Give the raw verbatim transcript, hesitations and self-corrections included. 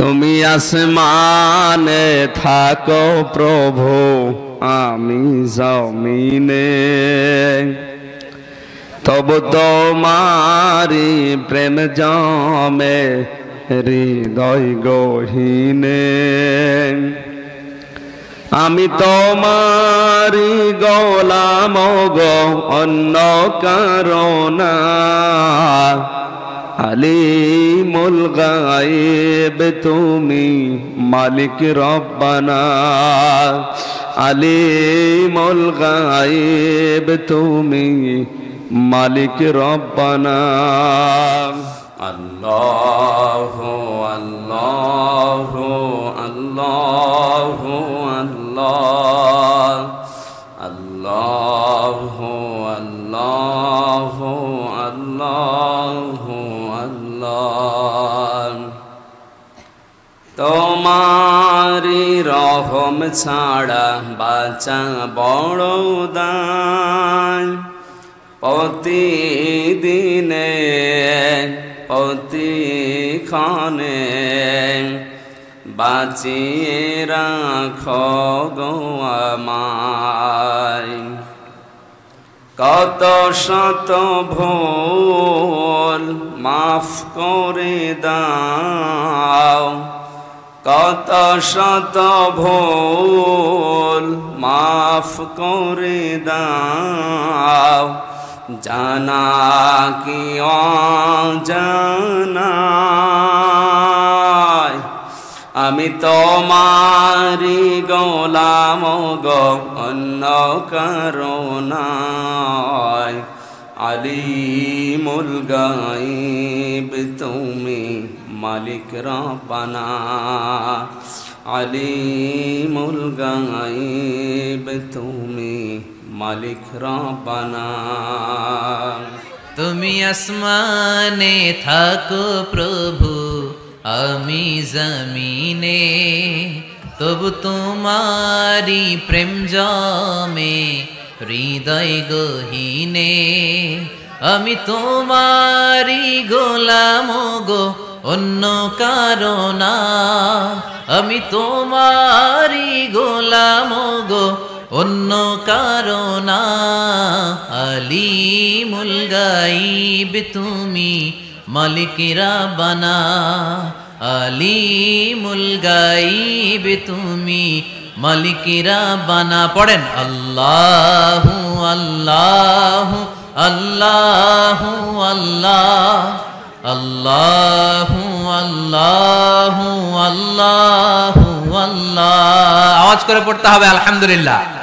তুমি আসমানে থাকো প্রভু আমি জমিনে, তবু তোমারি প্রেম জমে হৃদয় গহীনে। আমি তোমারি গোলাম গো অন্য কারণা, আলিমুল গায়েব তুমি মালিক রব্বানা, আলিমুল গায়েব তুমি মালিক রব্বানা। আল্লাহু আল্লাহু আল্লাহু আল্লাহ, আল্লাহু আল্লাহু আল্লাহু আল্লাহ। তোমারি রহম ছাড়া বাঁচা বড় দায়, প্রতিদিনে প্রতিক্ষণে বাঁচিয়ে রাখো গো আমায়। কত শত ভুল মাফ করে দাও, কত শত ভুল মাফ করে দাও, জানা কি অজানা। আমি তোমারি গোলাম গো অন্য কারণা, আলিমুল গায়েব তুমি মালিক রব্বানা, আলিমুল গায়েব তুমি মালিক রব্বানা। তুমি আসমানে থাকো প্রভু আমি জমিনে, তবু তোমারি প্রেম জমে হৃদয় গহীনে। আমি তোমারি গোলাম গো অন্য কারণা, আমি তোমারি গোলাম গো অন্য কারণা, আলিমুল গায়েব তুমি মালিক রব্বানা, আলিমুল গায়েব তুমি মালিক রব্বানা। পড়েন আল্লাহু আল্লাহু আল্লাহু আল্লাহ, আল্লাহু আল্লাহু আল্লাহু আল্লাহ। আওয়াজ করে পড়তে হবে আলহামদুলিল্লাহ।